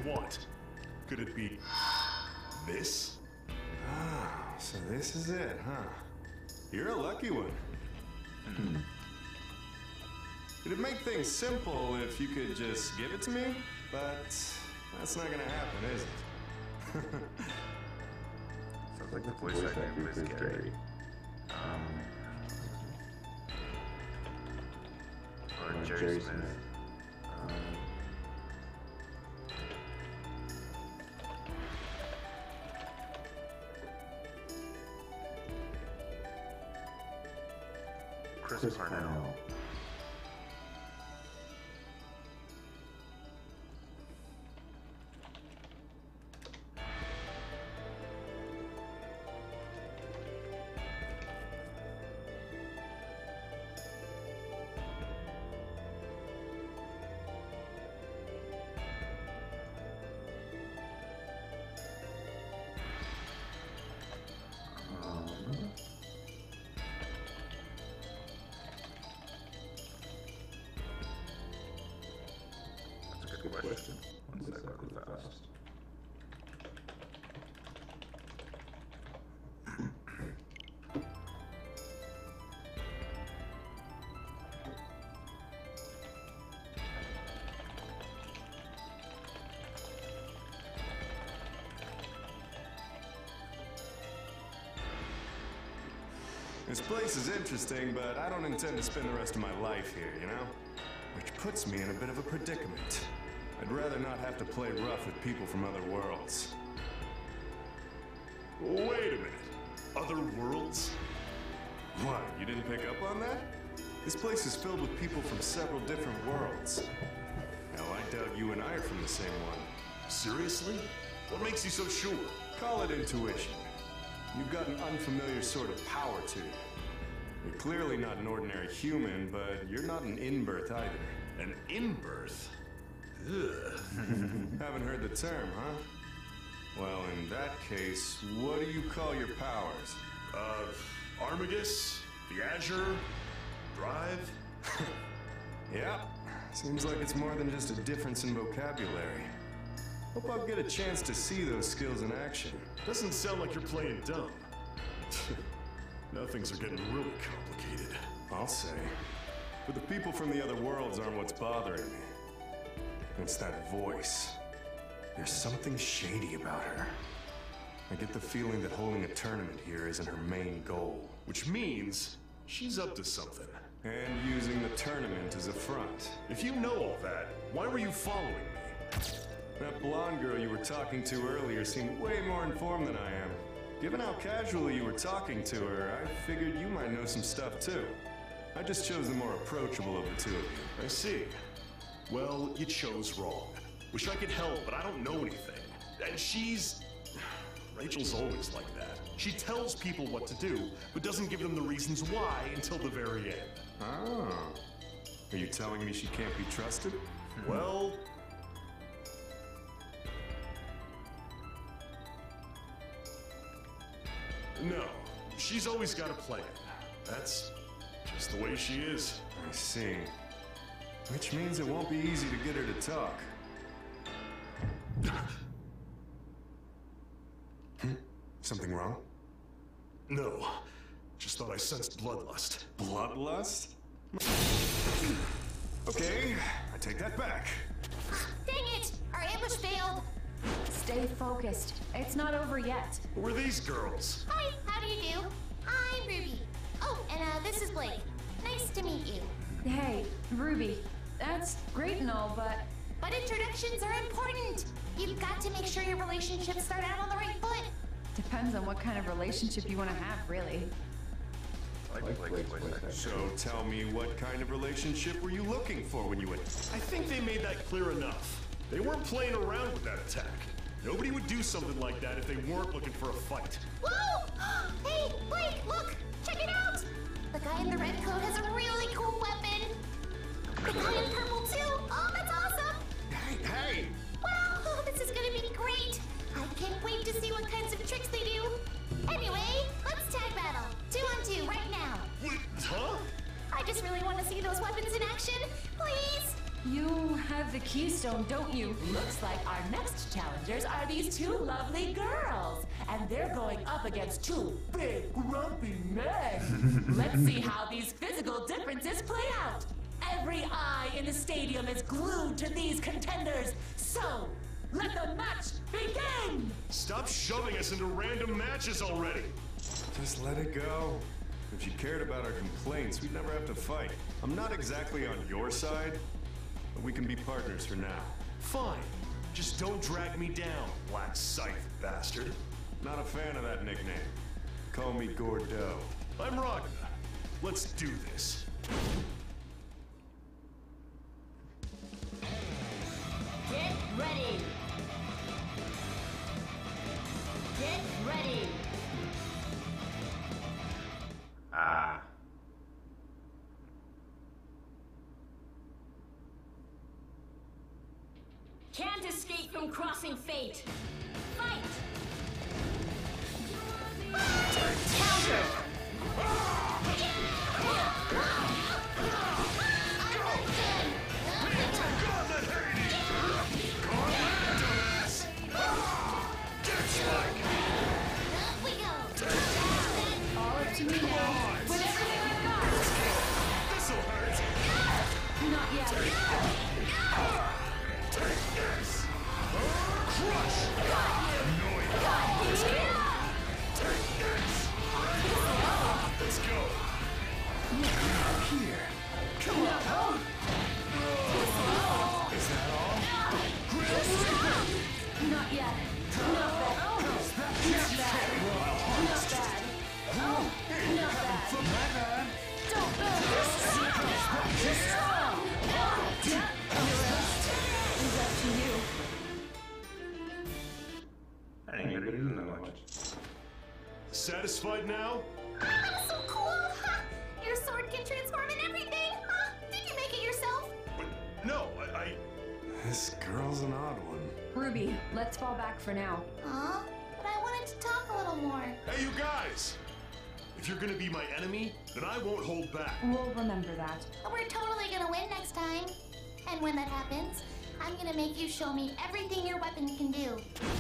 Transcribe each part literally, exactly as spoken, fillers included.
want. Could it be this? Ah, so this is it, huh? You're a lucky one. Hmm. It'd make things simple if you could just give it to me, but that's not gonna happen, is it? Sounds like the voice actor plays Gary. Um, or Jerry Smith. Um, Chris, Chris Parnell. Parnell. Good question. One second, really fast. This place is interesting, but I don't intend to spend the rest of my life here, you know? Which puts me in a bit of a predicament. I'd rather not have to play rough with people from other worlds. Wait a minute. Other worlds? What, you didn't pick up on that? This place is filled with people from several different worlds. Hell, I doubt you and I are from the same one. Seriously? What makes you so sure? Call it intuition. You've got an unfamiliar sort of power to you. You're clearly not an ordinary human, but you're not an in-birth either. An in-birth? Ugh. Haven't heard the term, huh? Well, in that case, what do you call your powers? Uh, Armagus? The Azure? Drive? Yep. Seems like it's more than just a difference in vocabulary. Hope I'll get a chance to see those skills in action. Doesn't sound like you're playing dumb. Now things are getting really complicated. I'll say. But the people from the other worlds aren't what's bothering me. It's that voice. There's something shady about her. I get the feeling that holding a tournament here isn't her main goal. Which means she's up to something. And using the tournament as a front. If you know all that, why were you following me? That blonde girl you were talking to earlier seemed way more informed than I am. Given how casually you were talking to her, I figured you might know some stuff too. I just chose the more approachable of the two of you. I see. Well, you chose wrong. Wish I could help, but I don't know anything. And she's... Rachel's always like that. She tells people what to do, but doesn't give them the reasons why until the very end. Oh. Are you telling me she can't be trusted? Well... No. She's always got a plan. That's just the way she is. I see. Which means it won't be easy to get her to talk. Hmm? Something wrong? No. Just thought I sensed bloodlust. Bloodlust? Okay, I take that back. Dang it! Our ambush failed! Stay focused. It's not over yet. Who are these girls? Hi, how do you do? I'm Ruby. Oh, and uh, this is Blake. Nice to meet you. Hey, Ruby. That's great and all, but... But introductions are important. You've got to make sure your relationships start out on the right foot. Depends on what kind of relationship you want to have, really. I like, like, like, like, like. So tell me, what kind of relationship were you looking for when you went? I think they made that clear enough. They weren't playing around with that attack. Nobody would do something like that if they weren't looking for a fight. Whoa! Hey, Blake, look! Check it out! The guy in the red coat has a really cool weapon. The guy in purple too. Oh, that's awesome! Hey, hey! Wow, oh, this is gonna be great. I can't wait to see what kinds of tricks they do. Anyway, let's tag battle. Two on two right now. What? Huh? I just really want to see those weapons in action. Please? You have the keystone, don't you? Looks like our next challengers are these two lovely girls. And they're going up against two big, grumpy men. Let's see how these physical differences play out. Every eye in the stadium is glued to these contenders. So, let the match begin! Stop shoving us into random matches already! Just let it go. If you cared about our complaints, we'd never have to fight. I'm not exactly on your side, but we can be partners for now. Fine. Just don't drag me down, Black Scythe bastard. Not a fan of that nickname. Call me Gordeau. I'm Ragna. Let's do this. Get ready! Get ready! Ah. Can't escape from crossing fate! Fight! Counter! Up we go. All up to me now. With everything I've got. This'll hurt! Not yet. Take this! Crush! Annoying! Take this! Let's go! Here. Come on! Is that all? Not yet. Not bad. Not bad. Not bad. Oh, not bad. Don't go. You're strong. Yeah, the rest is up to you. I ain't gonna use that much. Satisfied now? That was so cool. Huh? Your sword can transform in everything. Huh? Did you make it yourself? But no, I, I... This girl's an odd one. Ruby, let's fall back for now. Huh? But I wanted to talk a little more. Hey, you guys! If you're gonna be my enemy, then I won't hold back. We'll remember that. We're totally gonna win next time. And when that happens, I'm gonna make you show me everything your weapon can do.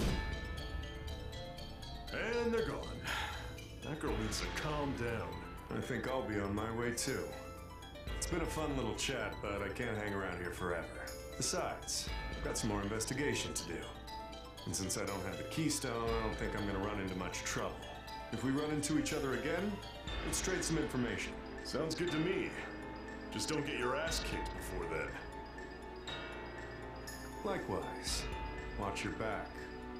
And they're gone. That girl needs to calm down. I think I'll be on my way too. It's been a fun little chat, but I can't hang around here forever. Besides, I've got some more investigation to do. And since I don't have the keystone, I don't think I'm gonna run into much trouble. If we run into each other again, let's trade some information. Sounds good to me. Just don't get your ass kicked before then. Likewise, watch your back.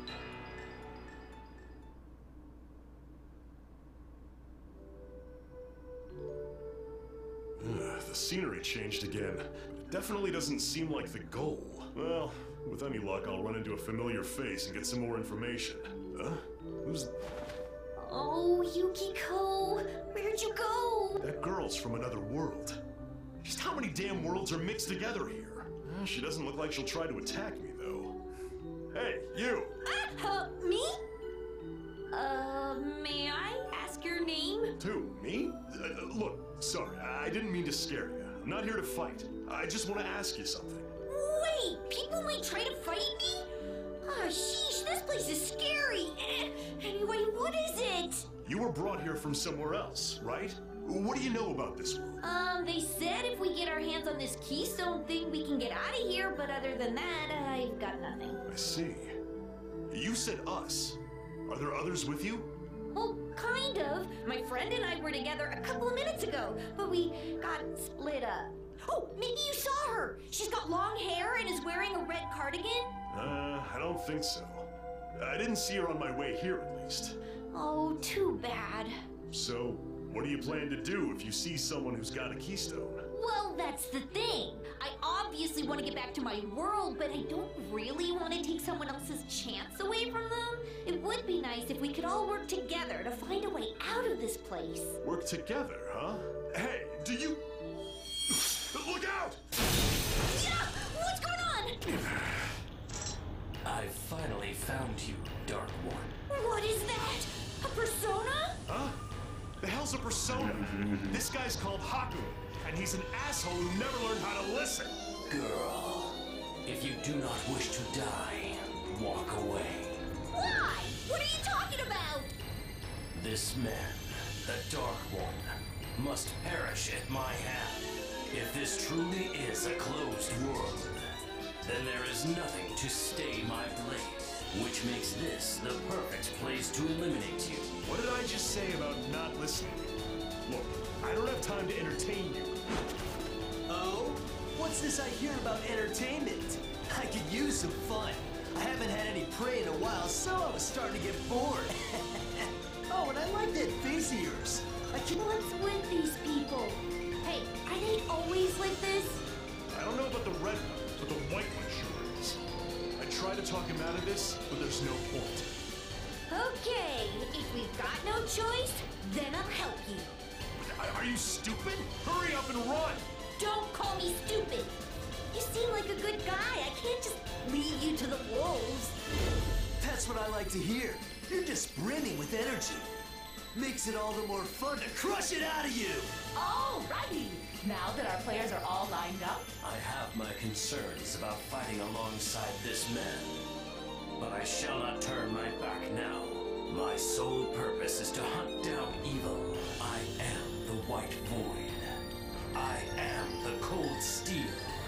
Ugh, the scenery changed again. It definitely doesn't seem like the goal. Well, with any luck, I'll run into a familiar face and get some more information. Huh? Who's... Oh, Yukiko! Where'd you go? That girl's from another world. Just how many damn worlds are mixed together here? Uh, she doesn't look like she'll try to attack me, though. Hey, you! Uh, me? Uh, may I ask your name? Too, me? Uh, look, sorry, I didn't mean to scare you. I'm not here to fight. I just want to ask you something. Wait, people might try to fight me? Ah, sheesh, this place is scary. Eh, Anyway, what is it? You were brought here from somewhere else, right? What do you know about this world? Um, they said if we get our hands on this keystone thing, we can get out of here, but other than that, I've got nothing. I see. You said us. Are there others with you? Well, kind of. My friend and I were together a couple of minutes ago, but we got split up. Oh, maybe you saw her. She's got long hair and is wearing a red cardigan. Uh, I don't think so. I didn't see her on my way here, at least. Oh, too bad. So, what do you plan to do if you see someone who's got a keystone? Well, that's the thing. I obviously want to get back to my world, but I don't really want to take someone else's chance away from them. It would be nice if we could all work together to find a way out of this place. Work together, huh? Hey, do you... Look out! Yeah! What's going on? I finally found you, Dark One. What is that? A persona? Huh? The hell's a persona? This guy's called Haku, and he's an asshole who never learned how to listen. Girl, if you do not wish to die, walk away. Why? What are you talking about? This man, the Dark One, must perish at my hand. If this truly is a closed world, then there is nothing to stay my blade, which makes this the perfect place to eliminate you. What did I just say about not listening? Look, I don't have time to entertain you. Oh? What's this I hear about entertainment? I could use some fun. I haven't had any prey in a while, so I was starting to get bored. Oh, and I like that face of yours. I can... What's with these people? Hey, are they always like this? I don't know about the red one, but the white one sure is. I tried to talk him out of this, but there's no point. Okay, if we've got no choice, then I'll help you. Are you stupid? Hurry up and run! Don't call me stupid. You seem like a good guy. I can't just leave you to the wolves. That's what I like to hear. You're just brimming with energy. Makes it all the more fun to crush it out of you. Alrighty! Now that our players are all lined up, I have my concerns about fighting alongside this man, but I shall not turn my back now. My sole purpose is to hunt down evil. I am the White Void. I am the Cold Steel.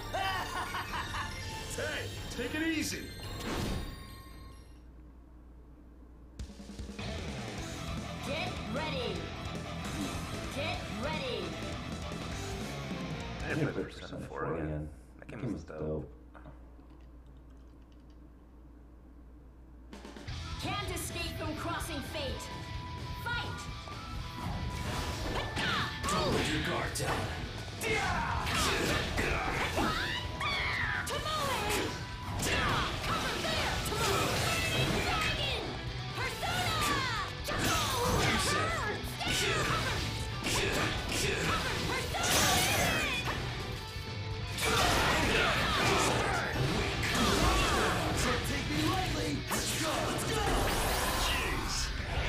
Hey, take it easy! Get ready. Get ready. I didn't play Persona four again. That game was dope. Can't escape from crossing fate. Fight! Don't let your guard down. Take me lightly. Let's go. Let's go. Jeez!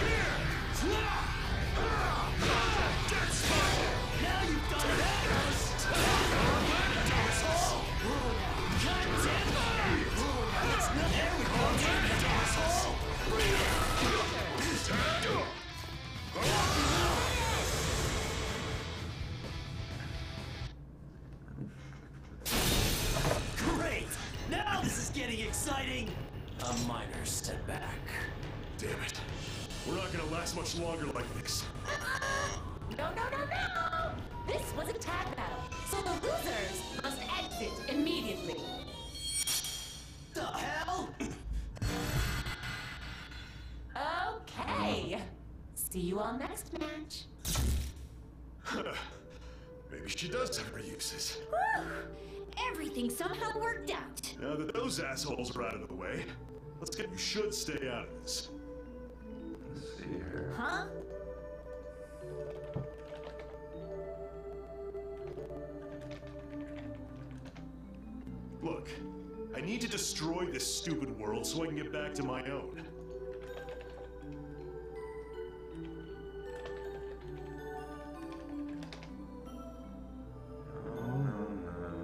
Now you've done it, Atlas. God damn it. That's not there we go. Asshole. Great. Now this is getting exciting. A minor setback. Damn it. We're not gonna last much longer like this. no, no, no, no! This was a tag battle, so the losers must exit immediately. The hell? Okay. See you all next match. Maybe she does have her uses. Whew. Everything somehow worked out. Now that those assholes are out of the way, let's get. You should stay out of this. Let's see here. Huh? Look, I need to destroy this stupid world so I can get back to my own. Oh, no, no.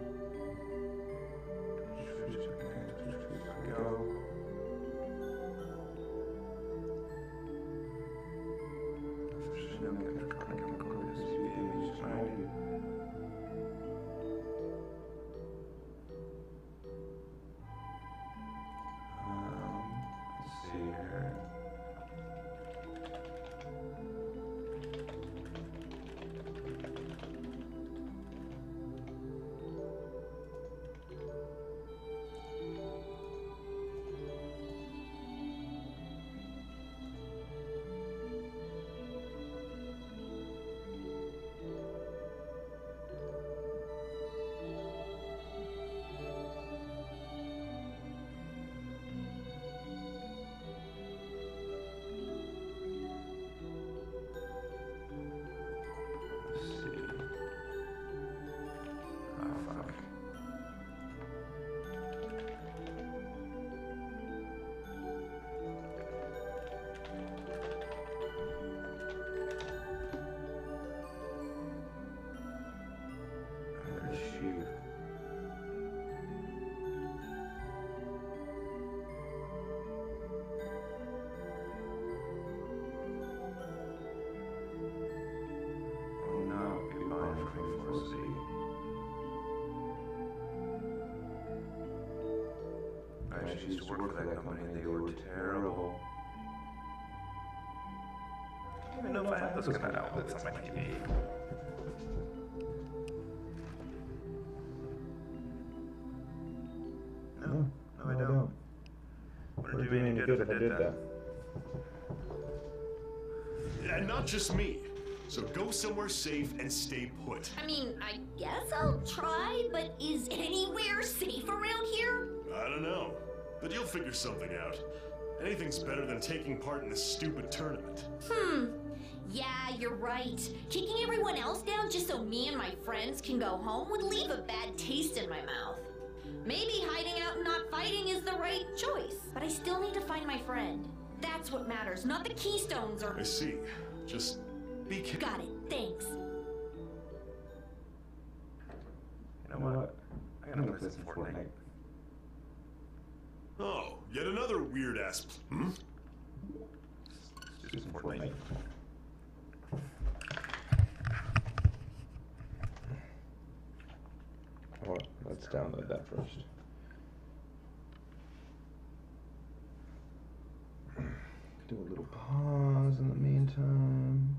Go. I actually used to work for that company and they were terrible. I don't even know if I have those kind of outlets on my T V. No, no, I don't. Wouldn't do me any good if I did that. And not just me. So go somewhere safe and stay put. I mean, I guess I'll try, but is anywhere safe around here? I don't know, but you'll figure something out. Anything's better than taking part in this stupid tournament. Hmm. Yeah, you're right. Kicking everyone else down just so me and my friends can go home would leave a bad taste in my mouth. Maybe hiding out and not fighting is the right choice, but I still need to find my friend. That's what matters, not the keystones or... I see. Just be careful. Got it, thanks. You know what? I gotta play some Fortnite. Oh, yet another weird-ass... Hmm? Let's do some Fortnite. Well, let's download that first. Do a little pause in the meantime.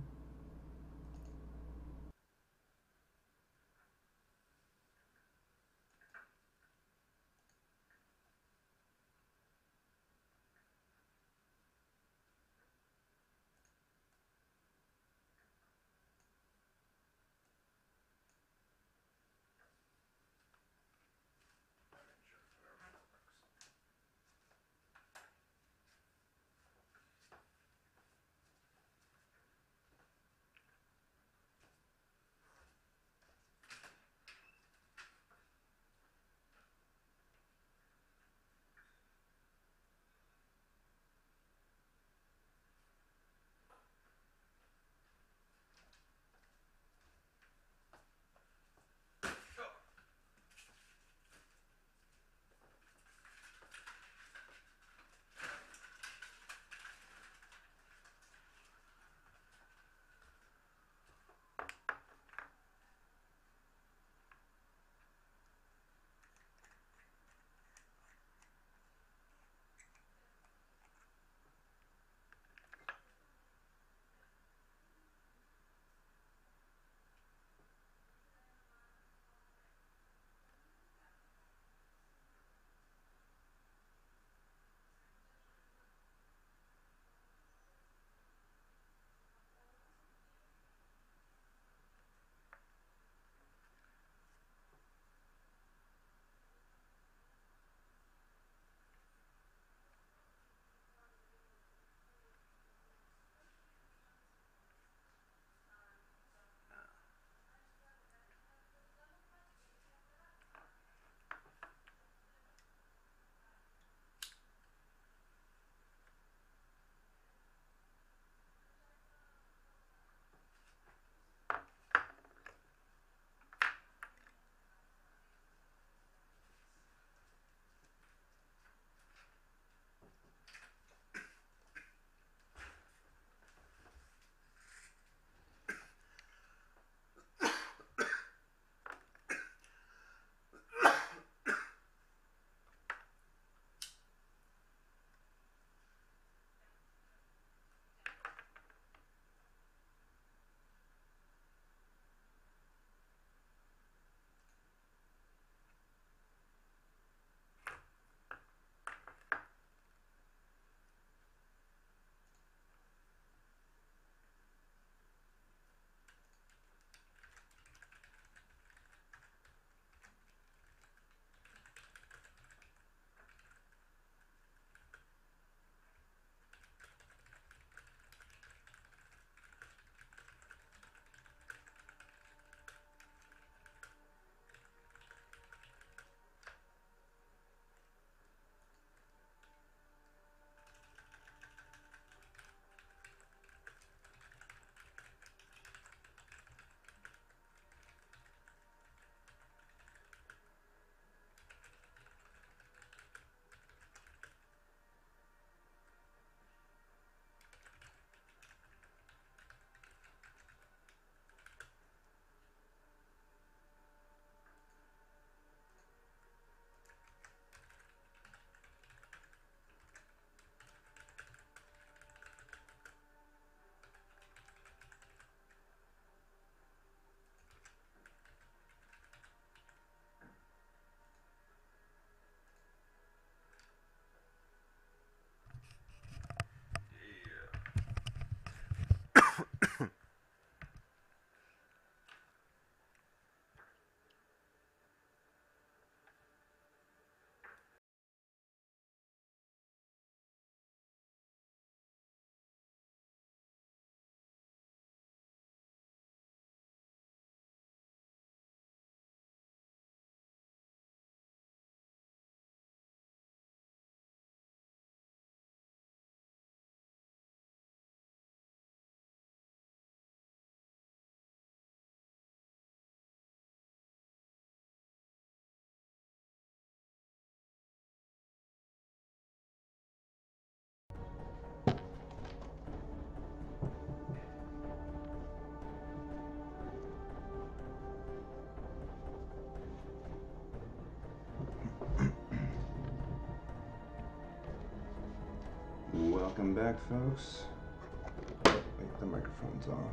Welcome back, folks. Wait, the microphone's off.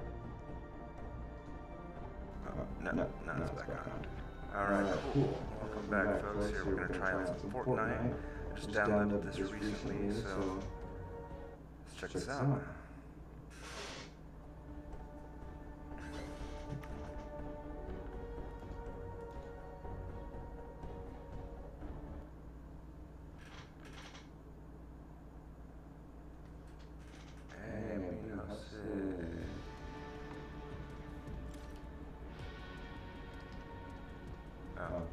Oh, no, no, no, it's back on. Alright, cool. Welcome back, folks. Here we're gonna try out some Fortnite. I just downloaded this recently, so let's check this out. Hey, mira, sí. Oh.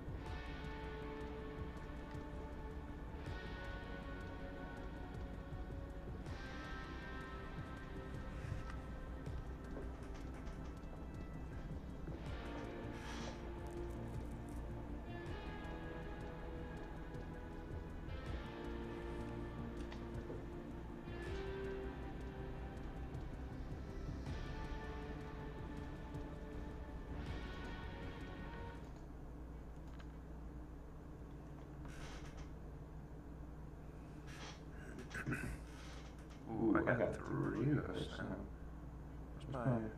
Ooh, I got, I got three of those now. Where's mine?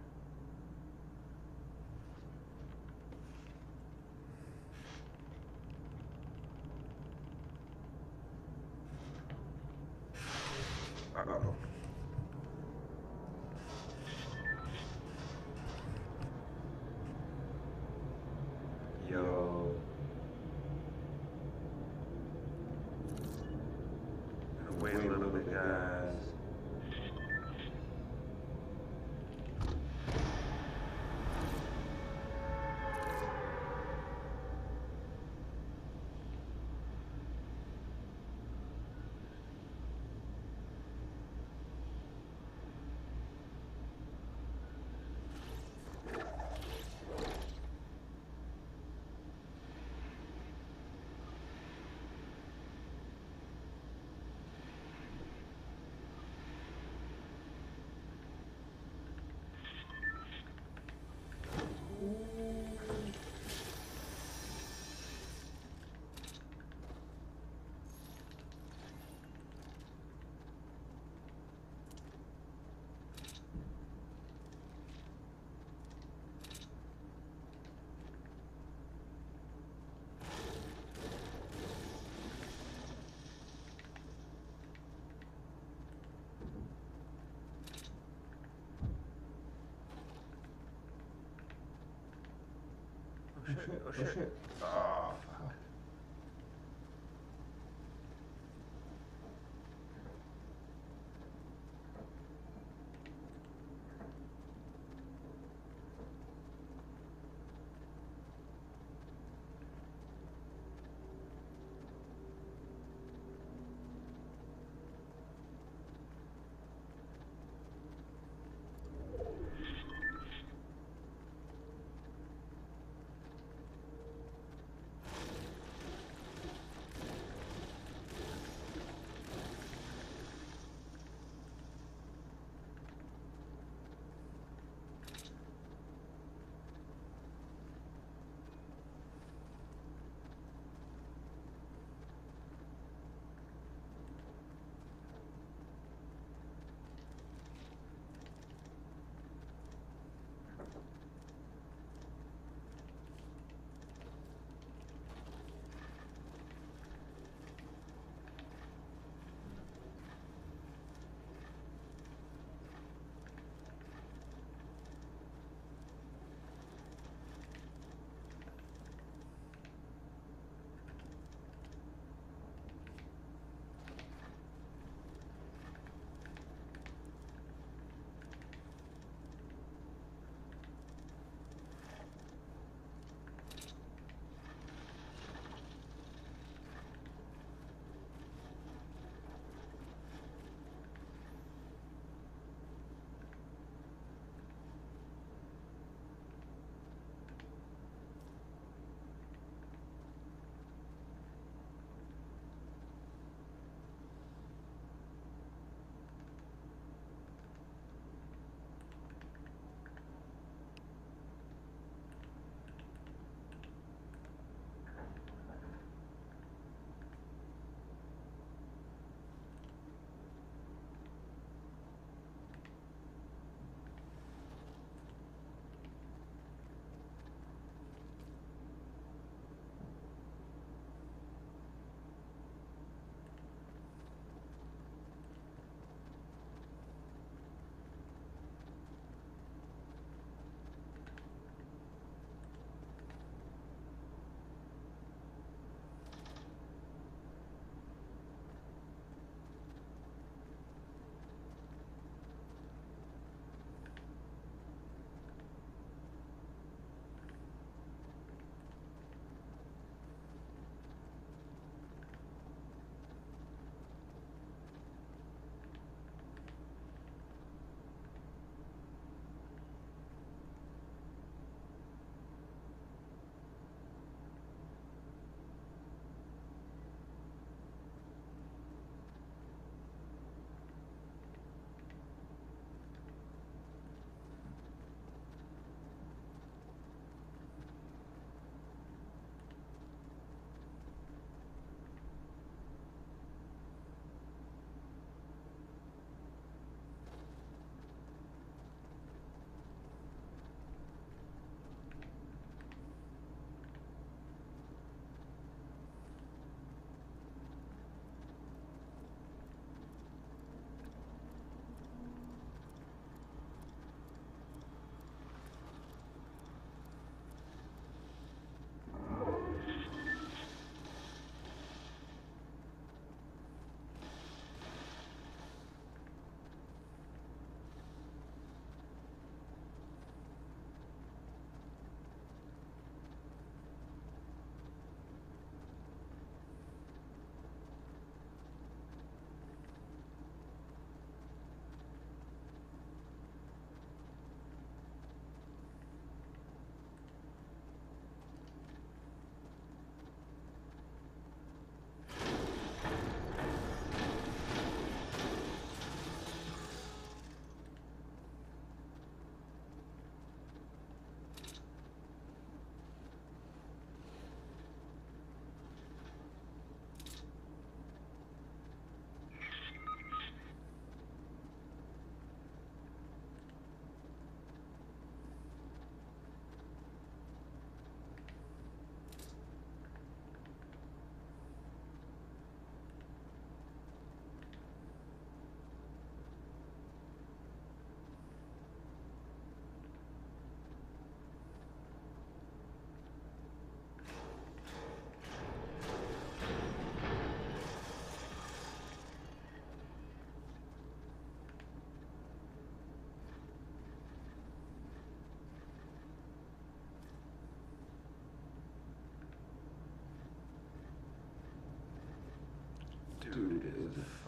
Uh-oh. Yo. Wait a little bit, guys. Oh shit, oh shit. Oh, shit. Oh fuck.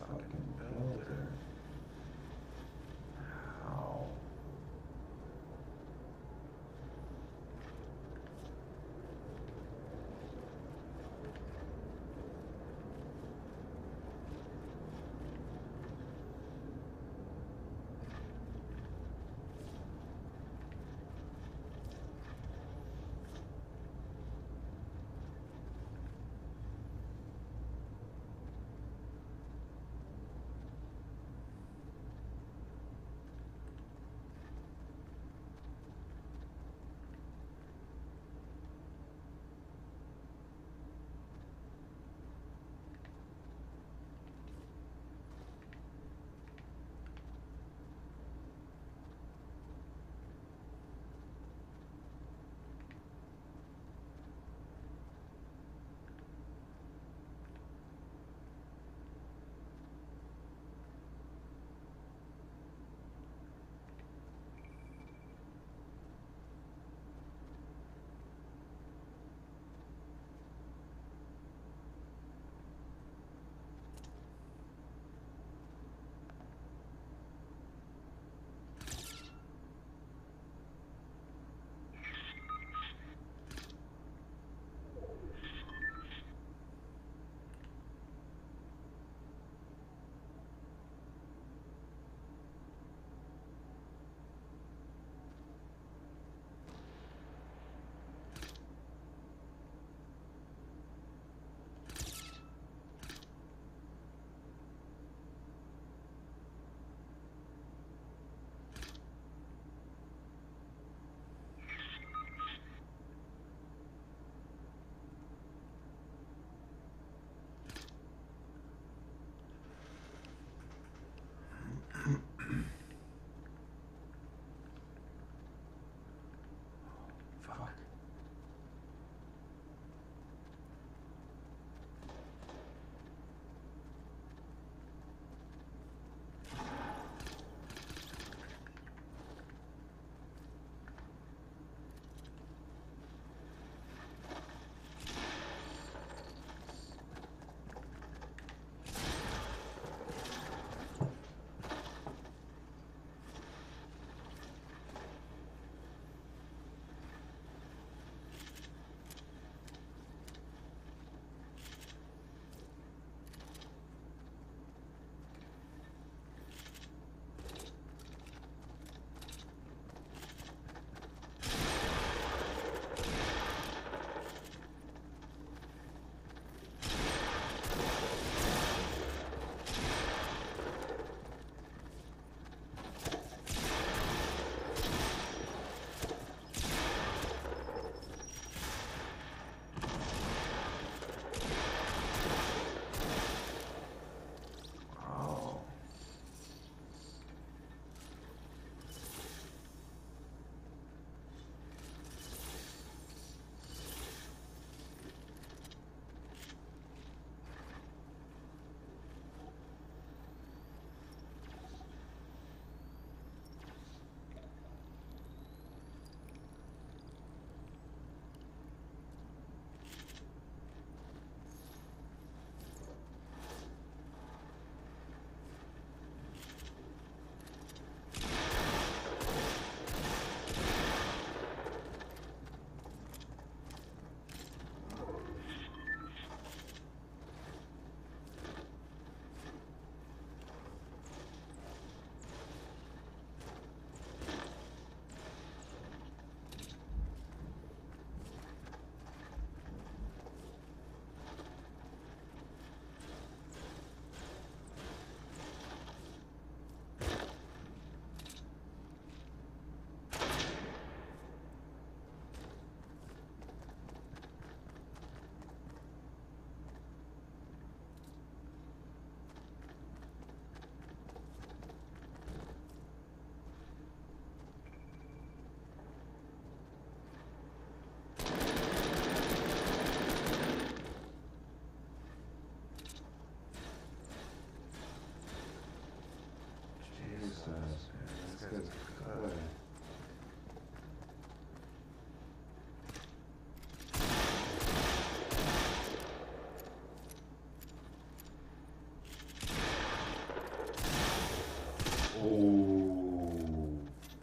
fucking builder. How? Oh.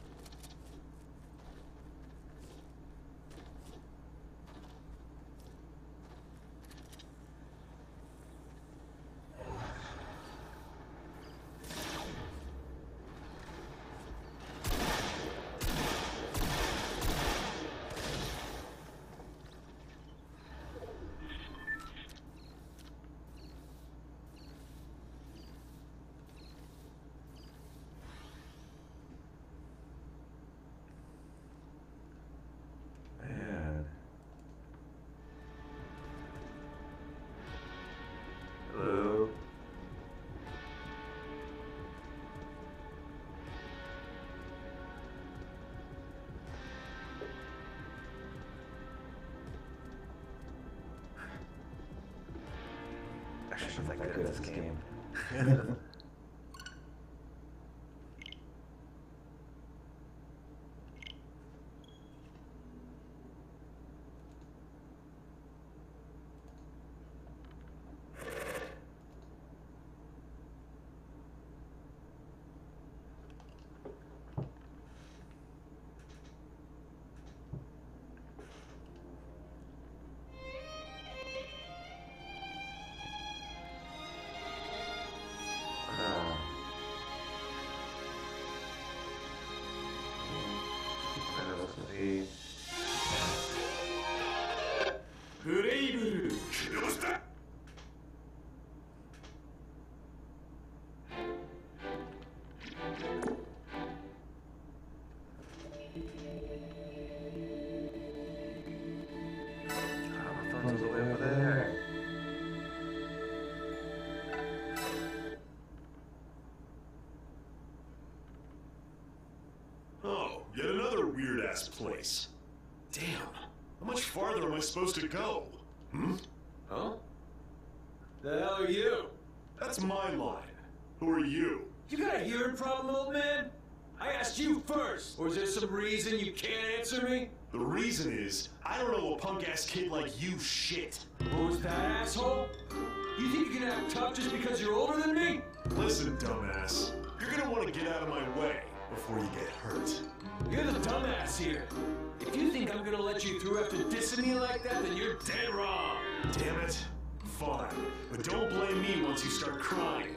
Man. Hello. I should have that good at this game. Oh, yet another weird-ass place. Damn, how much farther am I supposed to go? Hmm? Huh? The hell are you? That's my line. Who are you? You got a hearing problem, old man? I asked you first. Or is there some reason you can't answer me? The reason is, I don't know a punk-ass kid like you shit. Who's that asshole? You think you can act tough just because you're older than me? Listen, dumbass. You're gonna want to get out of my way before you get hurt. You're the dumbass here. If you think I'm gonna let you through after dissing me like that, then you're dead wrong. Damn it. Fine. But don't blame me once you start crying.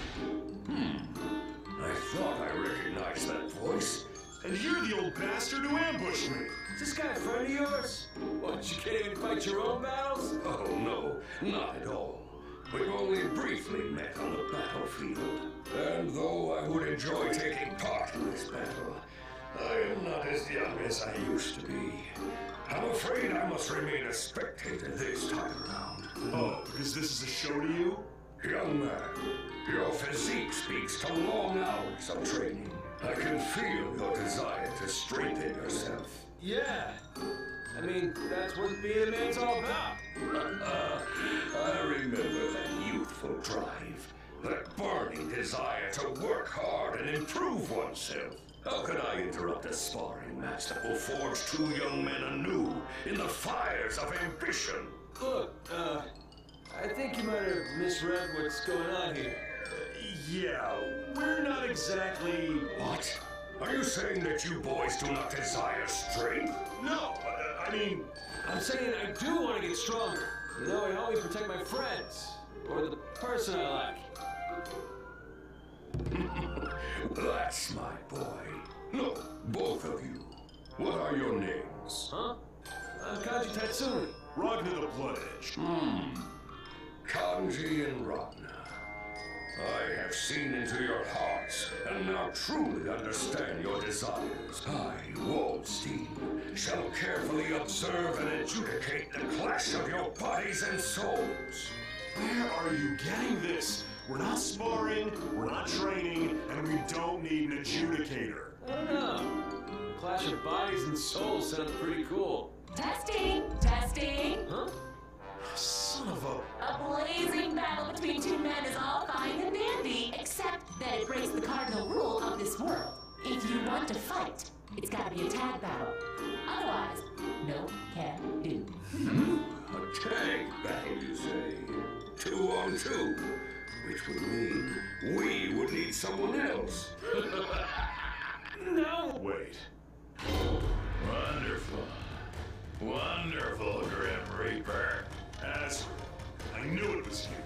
I thought I recognized that voice. And you're the old bastard who ambushed me. Is this guy a friend of yours? What, you can't even fight your own battles? Oh, no, not at all. We've only briefly met on the battlefield. And though I would enjoy taking part in this battle, I am not as young as I used to be. I'm afraid I must remain a spectator this time around. Oh, because this is a show to you? Young man, your physique speaks to long hours of training. I can feel your desire to strengthen yourself. Yeah. I mean, that's what being a man's all about. I remember that youthful drive, that burning desire to work hard and improve oneself. How could I interrupt a sparring match that will forge two young men anew in the fires of ambition? Look, uh, I think you might have misread what's going on here. Yeah, we're not exactly... What? Are you saying that you boys do not desire strength? No, uh, I mean... I'm saying I do want to get stronger. You know, it help me protect my friends. Or the person I like. That's my boy. No, both of you. What are your names? Huh? I'm Kanji Tatsumi. Ragnar the Blood Edge. Hmm. Kanji and Ragnar. I have seen into your hearts, and now truly understand your desires. I, Waldstein, shall carefully observe and adjudicate the clash of your bodies and souls. Where are you getting this? We're not sparring, we're not training, and we don't need an adjudicator. I don't know. Clash of bodies and souls sounds pretty cool. Testing, testing. Huh? Son of a... A blazing battle between two men is all fine and dandy, except that it breaks the cardinal rule of this world. If you want to fight, it's gotta be a tag battle. Otherwise, no can do. A tag battle, you say? Two on two. Which would mean we would need someone else. wait. Wonderful. Wonderful, Grim Reaper. Azrael, I knew it was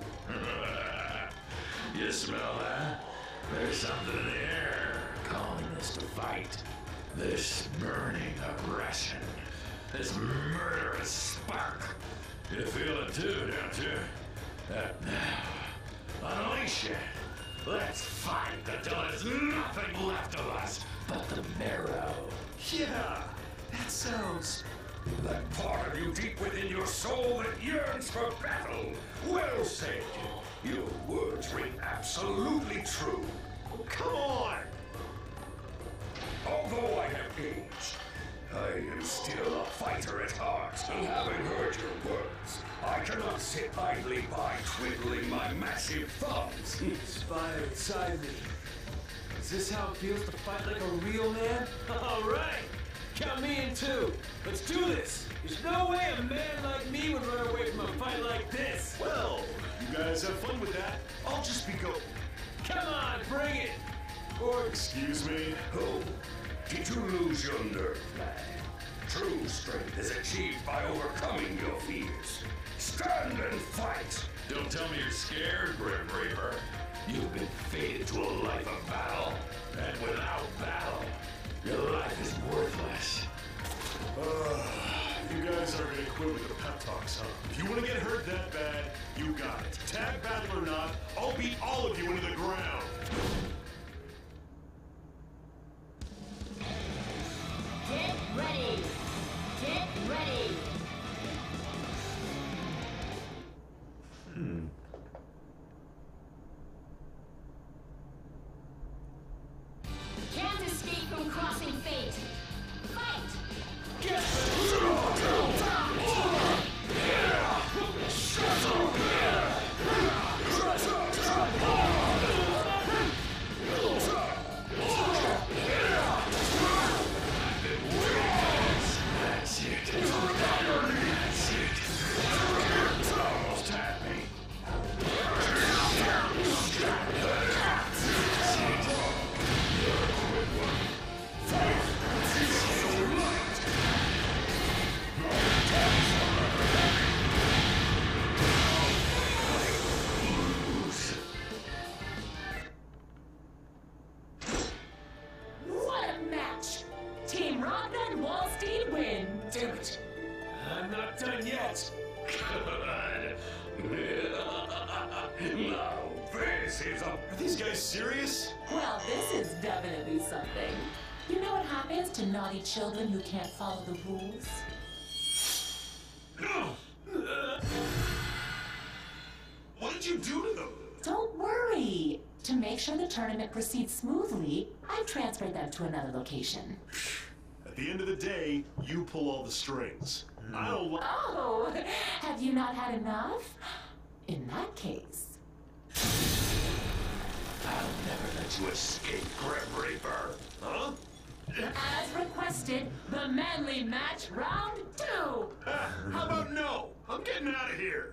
you. You smell that? There's something in the air calling us to fight. This burning aggression. This murderous spark. You feel it too, don't you? That now, unleash it. Let's fight until there's nothing left of us but the marrow. Yeah, that sounds... That part of you deep within your soul that yearns for battle. Well said. Your words ring absolutely true. Come on! Although I have aged, I am still a fighter at heart. And having heard your words, I cannot sit idly by twiddling my massive thumbs. It's fire inside me. Is this how it feels to fight like a real man? All right. Count me in too. Let's do this. There's no way a man like me would run away from a fight like this. Well, you guys have fun with that. I'll just be go... Come on, bring it. Or Excuse me? Oh, did you lose your nerve, lad? True strength is achieved by overcoming your fears. Stand and fight! Don't tell me you're scared, Grim Reaper. You've been fated to a life of battle, and without battle, your life is worthless. Uh, you guys are gonna quit with the pep talks, huh? If you want to get hurt that bad, you got it. Tag battle or not, I'll beat all of you into the ground. Get ready! Get ready! Hmm. Can't escape from crossing fate! Fight! get That's it. That's it. Almost had me. What a match! Team Ragna and Wallstein win. Damn it! I'm not done yet. Now this is a... Are these guys serious? Well, this is definitely something. You know what happens to naughty children who can't follow the rules? What did you do to them? Don't worry. To make sure the tournament proceeds smoothly, I've transferred them to another location. At the end of the day, you pull all the strings. I don't like... Oh, have you not had enough? In that case... I'll never let you escape, Grim Reaper. Huh? As requested, the manly match round two! Ah, how about no? I'm getting out of here.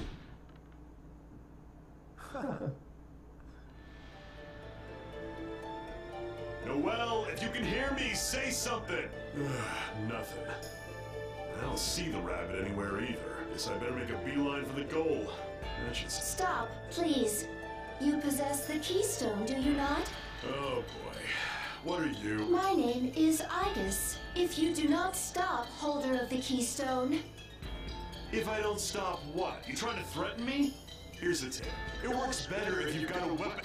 Noelle, if you can hear me, say something. Nothing. I don't see the rabbit anywhere either. Guess I better make a beeline for the goal. That should... Stop, please. You possess the keystone, do you not? Oh boy. What are you? My name is Igus. If you do not stop, holder of the keystone. If I don't stop, what? You trying to threaten me? Here's the tip. It works better if you've got a weapon.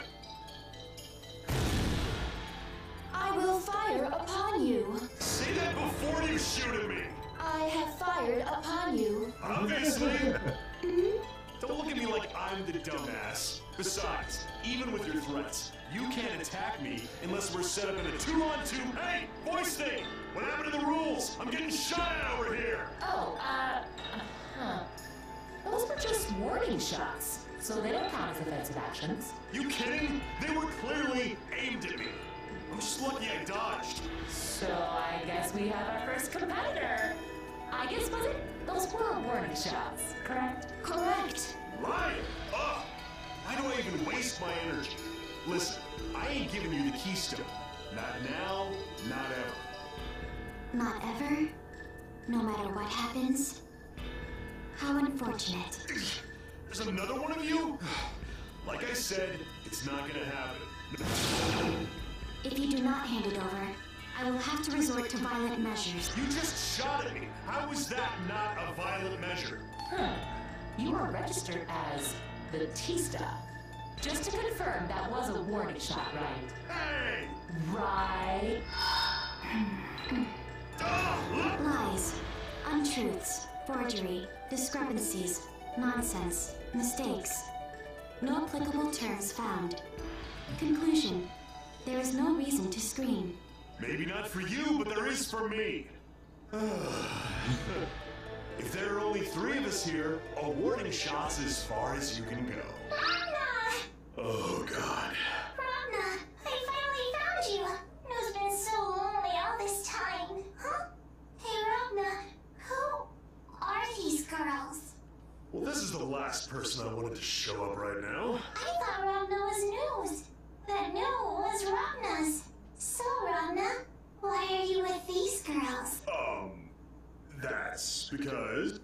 I will fire upon you. Say that before you shoot at me! I have fired upon you. Obviously! Don't look at me like I'm the dumbass. Besides, even with your threats, you can't attack me unless we're set up in a two-on-two... Hey! Voice thing! What happened to the rules? I'm getting shot at over here! Oh, uh... huh. Those were just warning shots, so they don't count as offensive actions. You kidding? They were clearly aimed at me. I'm just lucky I dodged. So I guess we have our first competitor. I guess, was it? Those were warning shots, correct? Correct. Ryan! Ugh! Why do I even waste my energy? Listen, I ain't giving you the keystone. Not now, not ever. Not ever? No matter what happens? How unfortunate. There's another one of you? Like I said, it's not gonna happen. If you do not hand it over, I will have to resort to violent measures. You just shot at me. How is that not a violent measure? Huh. You are registered as Batista. Just to confirm, that was a warning shot, right? Hey! Right. Lies, untruths, forgery, discrepancies, nonsense, mistakes. No applicable terms found. Conclusion. There is no reason to scream. Maybe not for you, but there is for me. If there are only three of us here, a warning shot's as far as you can go. Ragna! Oh, God. Ragna, I finally found you! It's been so lonely all this time. Huh? Hey, Ragna, who are these girls? Well, this is the last person I wanted to show up right now. I thought Ragna was news. That new was Ragna's. So, Ragna, why are you with these girls? Um, that's because...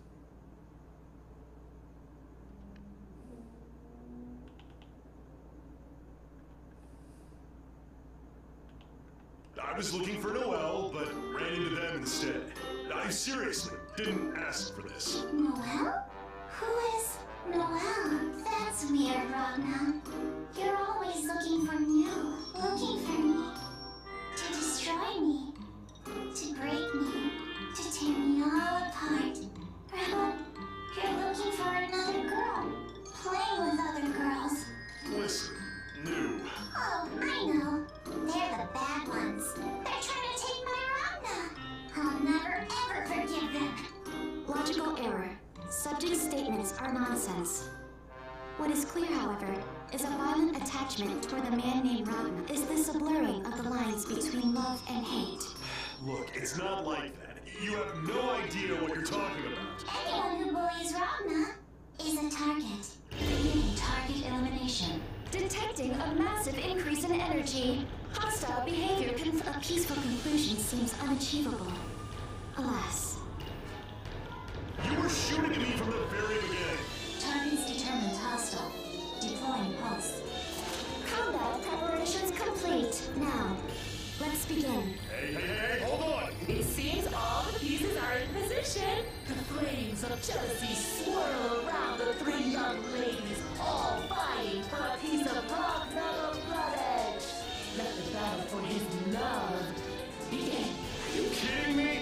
I was looking for Noelle, but ran into them instead. I seriously didn't ask for this. Noelle? Who is Noelle? That's weird, Ragna. You're always looking for new, looking for me. To destroy me. To break me. To tear me all apart. Rebel, you're looking for another girl. Playing with other girls. Listen, New. Oh, I know. They're the bad ones. They're trying to take my Ragna. I'll never ever forgive them. Logical error. Subject's statements are nonsense. What is clear, however, is a violent attachment toward the man named Ragna. Is this a blurring of the lines between love and hate? Look, it's not like that. You have no idea what you're talking about. Anyone who bullies Ragna is a target. Beginning target elimination. Detecting a massive increase in energy. Hostile behavior. Conf- a peaceful conclusion seems unachievable. Alas. You were shooting at me from the very beginning. Targets determined hostile. Deploying pulse. Combat preparations complete. Now, let's begin. Hey, hey, hey, hold on! It seems all the pieces are in position. The flames of jealousy swirl around the three young ladies, all vying for a piece of Ragna the Blood Edge. Let the battle for his love begin. Are you kidding me?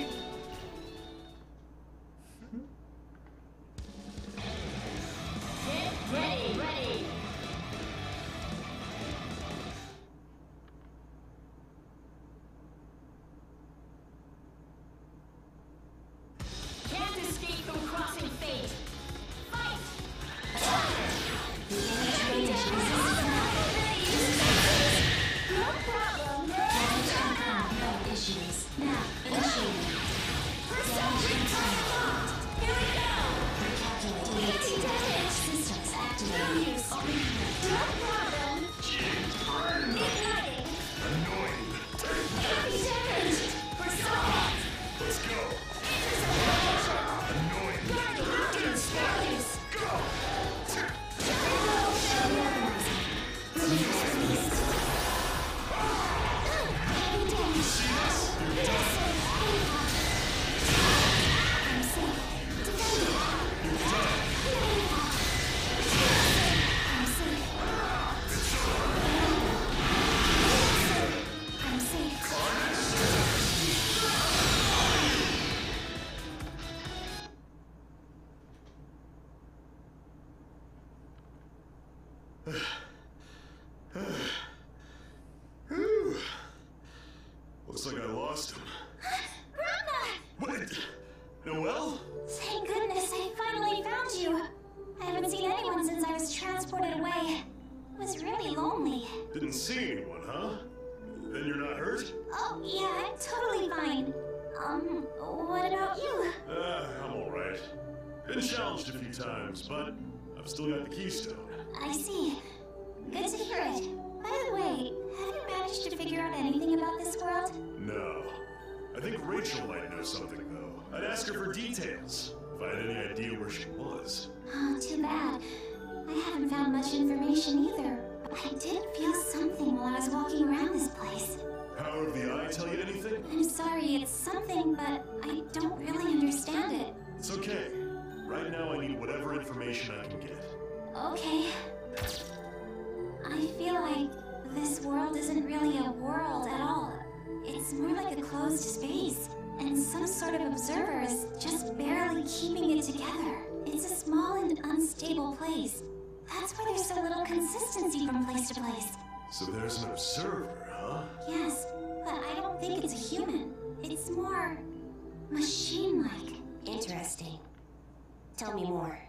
Get ready, ready. Can't escape from crossing fate. Fight! No problem. Issues. Now, initiating. Damage time. Here we go. Recalculating. Damage. Systems activated. No problem. Igniting. Annoying. Heavy damage. Resolved. Let's go. Annoying. Guarding. Space. Go! Reorganizing. Release. Release. Heavy damage. Yes. I'm safe. Defended. I'm safe. I'm safe. Whew. Looks like I lost him. Ragna! What? Noelle? Thank goodness I finally found you. I haven't seen anyone since I was transported away. It was really lonely. Didn't see anyone, huh? Then you're not hurt? Oh, yeah, I'm totally fine. Um, what about you? Ah, I'm alright. Been challenged a few times, but I've still got the keystone. I see. Good to hear it. By the way, have you managed to figure out anything about this Rachel might know something, though. I'd ask her for details, if I had any idea where she was. Oh, too bad. I haven't found much information either. But I did feel something while I was walking around this place. Power of the Eye tell you anything? I'm sorry, it's something, but I don't really understand it. It's okay. Right now I need whatever information I can get. Okay. I feel like this world isn't really a world at all. It's more like a closed space, and some sort of observer is just barely keeping it together. It's a small and unstable place. That's why there's so little consistency from place to place. So there's an observer, huh? Yes, but I don't think it's a human. It's more machine-like. Interesting. Tell me more.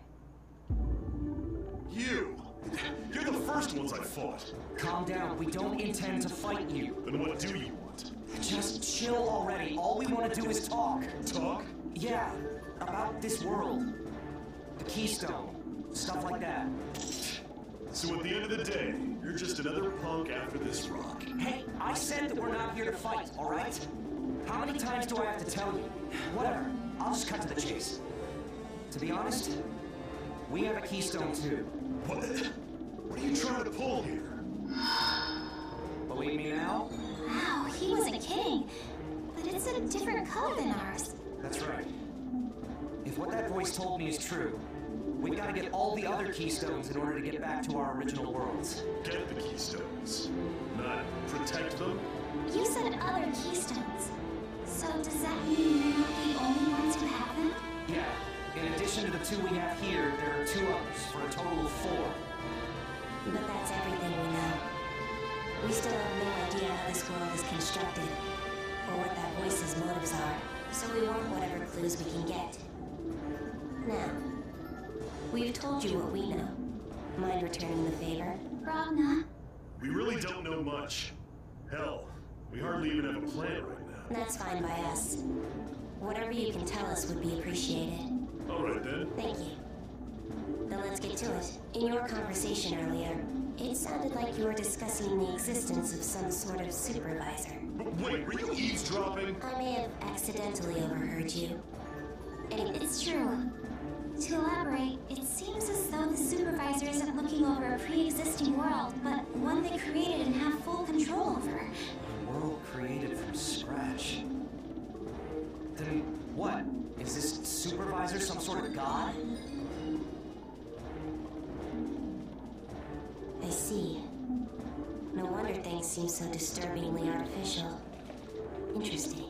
You! You're the first ones I fought. Calm down. We don't intend to fight you. Then what do you want? Just chill already. All we want to do is talk. Talk? Yeah, about this world. The Keystone. Stuff like that. So at the end of the day, you're just another punk after this rock. Hey, I said that we're not here to fight, all right? How many times do I have to tell you? Whatever. I'll just cut to the chase. To be honest, we have a Keystone too. What? What are you trying to pull here? Believe me now? Wow, he wasn't kidding. But it's a different color than ours. That's right. If what that voice told me is true, we've got to get all the other Keystones in order to get back to our original worlds. Get the Keystones, not protect them? You said other Keystones. So does that mean we're not the only ones who have them? Yeah. In addition to the two we have here, there are two others, for a total of four. But that's everything we know. We still have no idea how this world is constructed, or what that voice's motives are, so we want whatever clues we can get. Now, we've told you what we know. Mind returning the favor? Ragna. We really don't know much. Hell, we hardly even have a plan right now. That's fine by us. Whatever you can tell us would be appreciated. All right then. Thank you. Then let's get to it. In your conversation earlier, it sounded like you were discussing the existence of some sort of supervisor. But wait, were you eavesdropping? I may have accidentally overheard you. Anyway, It's true. To elaborate, it seems as though the supervisor isn't looking over a pre-existing world, but one they created and have full control over. A world created from scratch. Then what? Is this supervisor some sort of god? I see. No wonder things seem so disturbingly artificial. Interesting.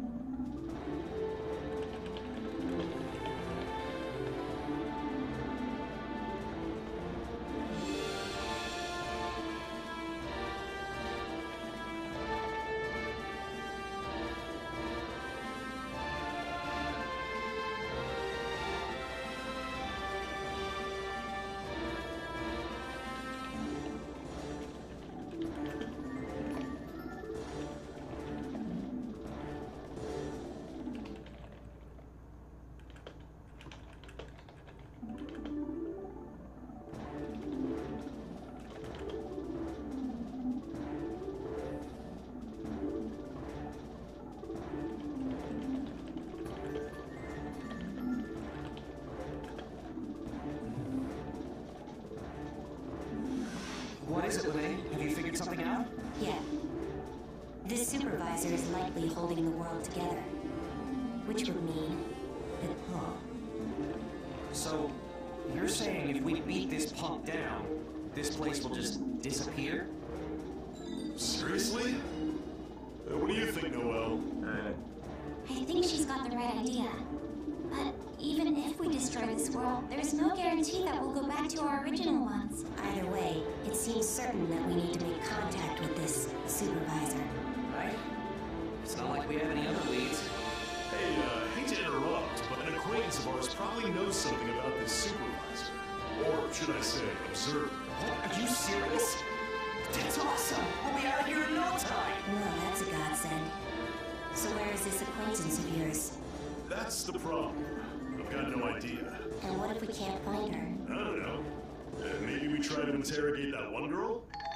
What is it, Lene? Have you figured something out? Yeah. This supervisor is likely holding the world together. Which would mean that... Huh. So, you're saying if we beat this punk down, this place will just disappear? Seriously? Uh, what do you think, Noel? I think she's got the right idea. But even if we destroy this world, there's no guarantee that we'll go back to our original ones. Either way, it seems certain that we need to make contact with this supervisor. Right? It's not like we have any other leads. Hey, uh, hate to interrupt, but an acquaintance of ours probably knows something about this supervisor. Or should I say, observer. What? Are you serious? That's awesome! We'll be out of here in no time! Well, that's a godsend. So where is this acquaintance of yours? That's the problem. I've got no idea. And what if we can't find her? I don't know. Uh, maybe we try to interrogate that one girl?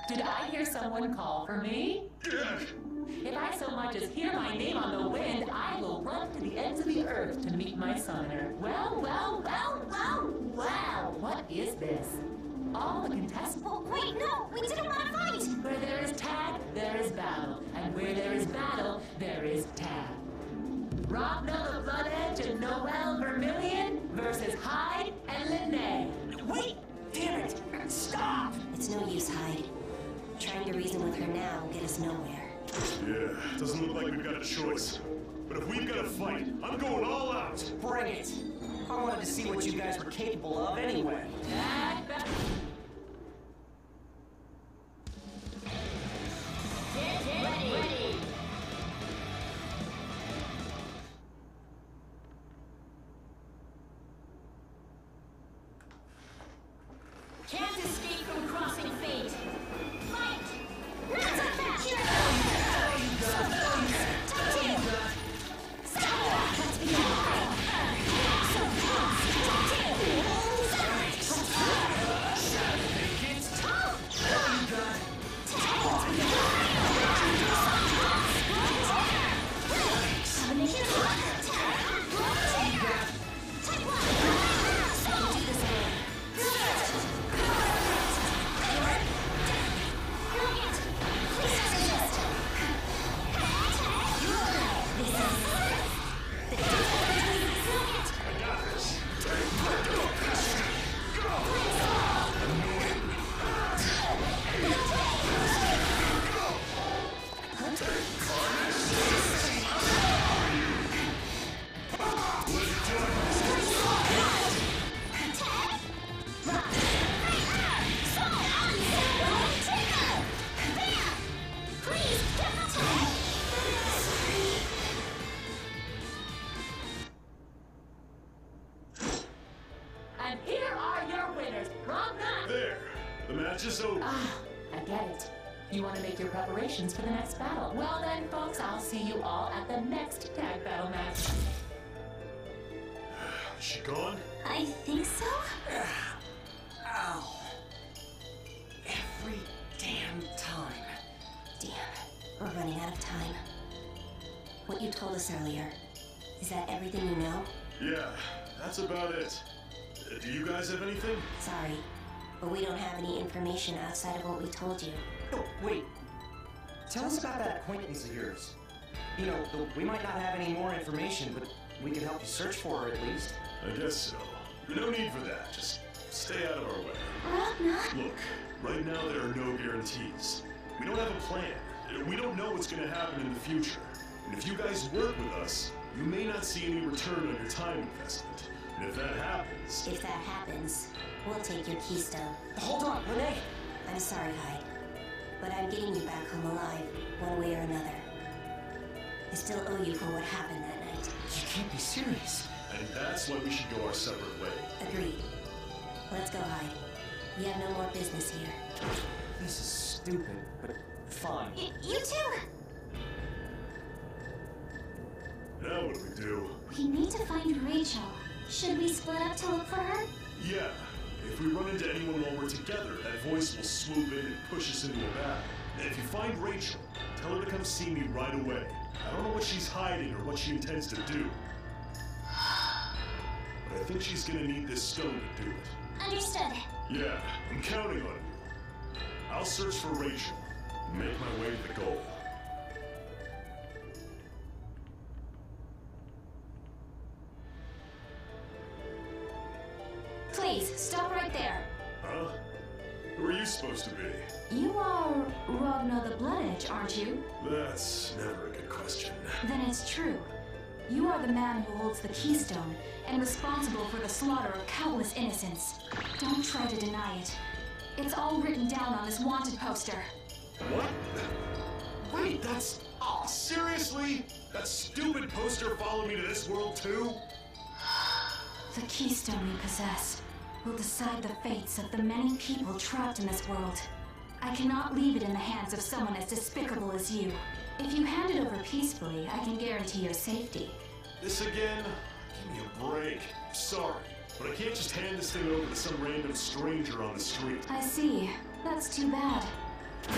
Did I hear someone call for me? If I so much as hear my name on the wind, I will run to the ends of the earth to meet my summoner. Well, well, well, well, well. What is this? All the contestants. Oh, wait, no! We didn't want to fight! Where there is tag, there is battle. And where there is battle, there is tag. Ragna the Blood Edge and Noelle Vermillion versus Hyde and Linnae. Wait! Damn it! Stop! It's no use, Hyde. Trying to reason with her now will get us nowhere. Yeah, doesn't look like we've got a choice. But if we've got to fight, I'm going all out. Bring it! I wanted to see what you guys were capable of anyway. Tag battle. Get ready! ready. Can't escape from crossing fate. Fight! Not so fast! Here I go! So close! Top two! Stop! Let's be on. So close! Top two! Stop! And here are your winners, Ragna. There, the match is over. Ah, I get it. You want to make your preparations for the next battle. Well then, folks, I'll see you all at the next tag battle match. Is she gone? I think so? Ow. Every damn time. Damn, we're running out of time. What you told us earlier, is that everything you know? Yeah, that's about it. Uh, do you guys have anything? Sorry, but we don't have any information outside of what we told you. Oh, wait. Tell us about that acquaintance of yours. You know, the, we might not have any more information, but we can help you search for her at least. I guess so. No need for that. Just stay out of our way. Ragna? Look, right now there are no guarantees. We don't have a plan. We don't know what's going to happen in the future. And if you guys work with us, you may not see any return on your time investment. And if that happens... If that happens, we'll take your keystone. Hold on, Linnae! I'm sorry, Hyde, but I'm getting you back home alive, one way or another. I still owe you for what happened that night. You can't be serious. And that's why we should go our separate ways. Agreed. Let's go, Hyde. We have no more business here. This is stupid, but fine. Y you too! Now what do we do? We need to find Rachel. Should we split up to look for her? Yeah. If we run into anyone while we're together, that voice will swoop in and push us into a battle. And if you find Rachel, tell her to come see me right away. I don't know what she's hiding or what she intends to do. But I think she's gonna need this stone to do it. Understood. Yeah, I'm counting on you. I'll search for Rachel and make my way to the goal. Please, stop right there. Huh? Who are you supposed to be? You are Ragna the Blood Edge, aren't you? That's never a good question. Then it's true. You are the man who holds the keystone and responsible for the slaughter of countless innocents. Don't try to deny it. It's all written down on this wanted poster. What? Wait, that's... Oh, seriously? That stupid poster followed me to this world too? The keystone you possess will decide the fates of the many people trapped in this world. I cannot leave it in the hands of someone as despicable as you. If you hand it over peacefully, I can guarantee your safety. This again? Give me a break. Sorry, but I can't just hand this thing over to some random stranger on the street. I see. That's too bad.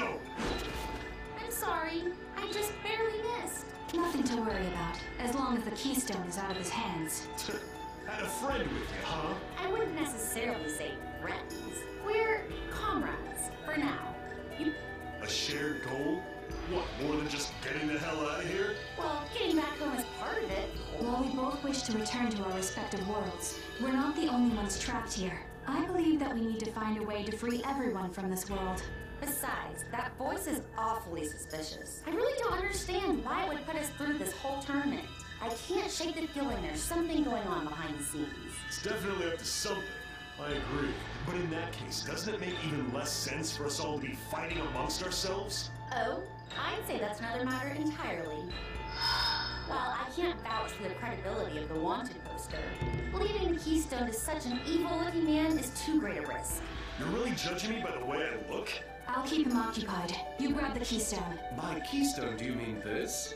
keystone! I'm sorry. I just barely missed. Nothing to worry about, as long as the keystone is out of his hands. Had a friend with you, huh? I wouldn't necessarily say friends. We're comrades, for now. You... A shared goal? What, more than just getting the hell out of here? Well, getting back home is part of it. While we both wish to return to our respective worlds, we're not the only ones trapped here. I believe that we need to find a way to free everyone from this world. Besides, that voice is awfully suspicious. I really don't understand why it would put us through this whole tournament. I can't shake the feeling there's something going on behind the scenes. It's definitely up to something. I agree. But in that case, doesn't it make even less sense for us all to be fighting amongst ourselves? Oh, I'd say that's another matter entirely. Well, I can't vouch for the credibility of the wanted poster. Leaving the keystone to such an evil-looking man is too great a risk. You're really judging me by the way I look? I'll keep him occupied. You grab the keystone. By keystone, do you mean this?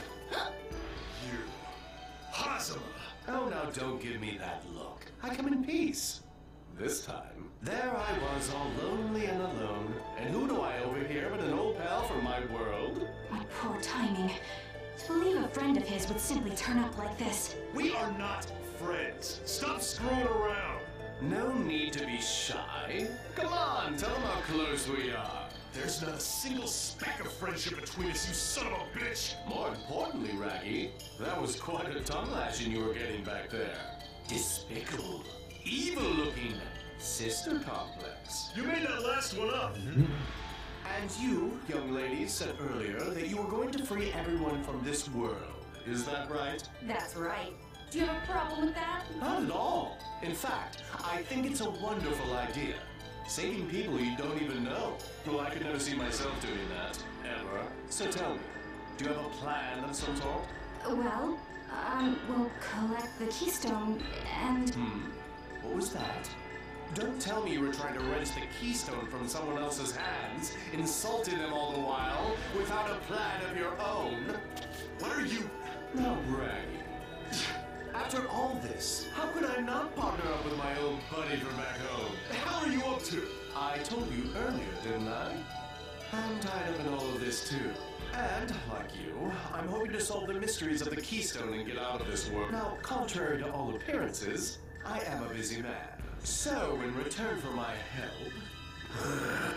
You. Hazama! Oh, now don't give me that look. I come in peace. This time, there I was all lonely and alone. And who do I overhear but an old pal from my world? My poor timing. To believe a friend of his would simply turn up like this. We are not friends. Stop screwing around. No need to be shy. Come on, tell them how close we are. There's not a single speck of friendship between us, you son of a bitch! More importantly, Raggy, that was quite a tongue lashing you were getting back there. Despicable, evil-looking sister complex. You made that last one up! And you, young ladies, said earlier that you were going to free everyone from this world. Is that right? That's right. Do you have a problem with that? Not at all. In fact, I think it's a wonderful idea. Saving people you don't even know. Well, I could never see myself doing that, ever. So tell me, do you have a plan of some sort? Well, I will collect the keystone and... Hmm? What was that? Don't tell me you were trying to wrench the keystone from someone else's hands, insulting them all the while, without a plan of your own. What are you... Now, Raggy. After all this, how could I not partner up with my old buddy from back home? The hell are you up to? I told you earlier, didn't I? I'm tied up in all of this too. And, like you, I'm hoping to solve the mysteries of the keystone and get out of this world. Now, contrary to all appearances, I am a busy man. So, in return for my help...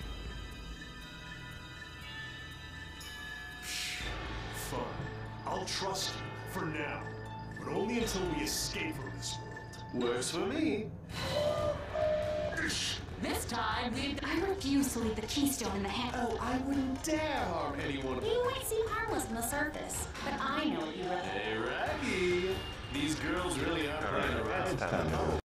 Fine. I'll trust you, for now. But only until we escape from this world. Works for me. This time, we... I refuse to leave the keystone in the hand. Oh, I wouldn't dare harm anyone. You might seem harmless on the surface, but I know you really... Hey, Raggy. These girls really are playing around.